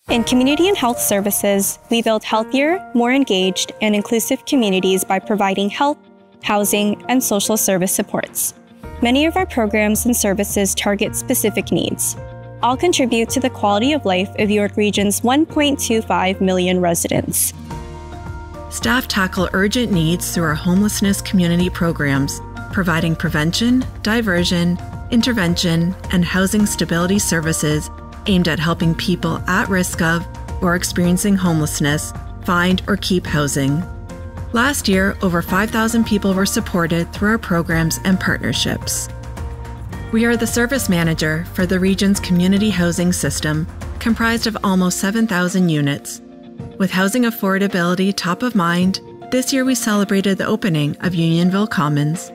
In community and health services, we build healthier, more engaged, and inclusive communities by providing health, housing, and social service supports. Many of our programs and services target specific needs. All contribute to the quality of life of York Region's 1.25 million residents. Staff tackle urgent needs through our homelessness community programs, providing prevention, diversion, intervention, and housing stability services aimed at helping people at risk of or experiencing homelessness find or keep housing. Last year, over 5,000 people were supported through our programs and partnerships. We are the service manager for the region's community housing system, comprised of almost 7,000 units. With housing affordability top of mind, this year we celebrated the opening of Unionville Commons.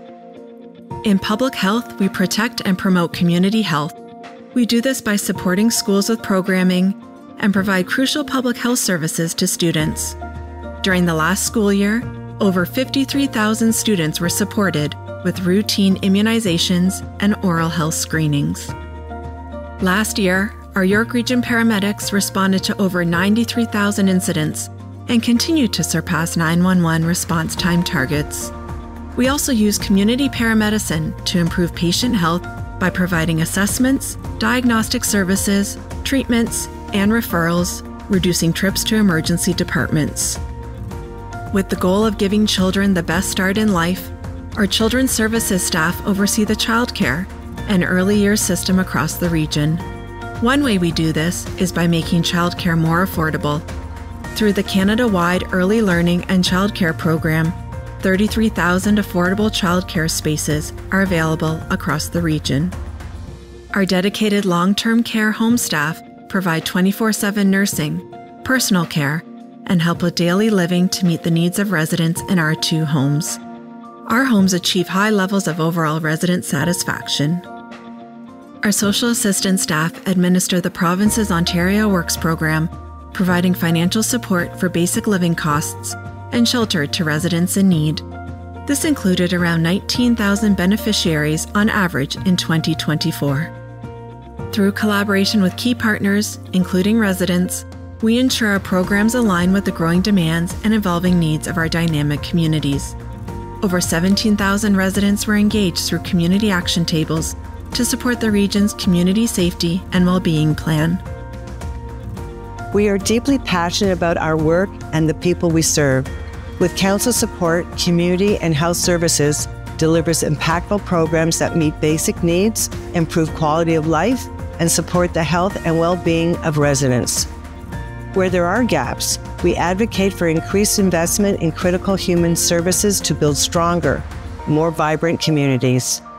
In public health, we protect and promote community health. We do this by supporting schools with programming and provide crucial public health services to students. During the last school year, over 53,000 students were supported with routine immunizations and oral health screenings. Last year, our York Region paramedics responded to over 93,000 incidents and continued to surpass 911 response time targets. We also use community paramedicine to improve patient health by providing assessments, diagnostic services, treatments, and referrals, reducing trips to emergency departments. With the goal of giving children the best start in life, our children's services staff oversee the childcare and early years system across the region. One way we do this is by making childcare more affordable. Through the Canada-wide Early Learning and Childcare Program, 33,000 affordable childcare spaces are available across the region. Our dedicated long-term care home staff provide 24/7 nursing, personal care, and help with daily living to meet the needs of residents in our 2 homes. Our homes achieve high levels of overall resident satisfaction. Our social assistance staff administer the province's Ontario Works program, providing financial support for basic living costs and shelter to residents in need. This included around 19,000 beneficiaries on average in 2024. Through collaboration with key partners, including residents, we ensure our programs align with the growing demands and evolving needs of our dynamic communities. Over 17,000 residents were engaged through community action tables to support the region's community safety and well-being plan. We are deeply passionate about our work and the people we serve. With council support, Community and Health Services delivers impactful programs that meet basic needs, improve quality of life, and support the health and well-being of residents. Where there are gaps, we advocate for increased investment in critical human services to build stronger, more vibrant communities.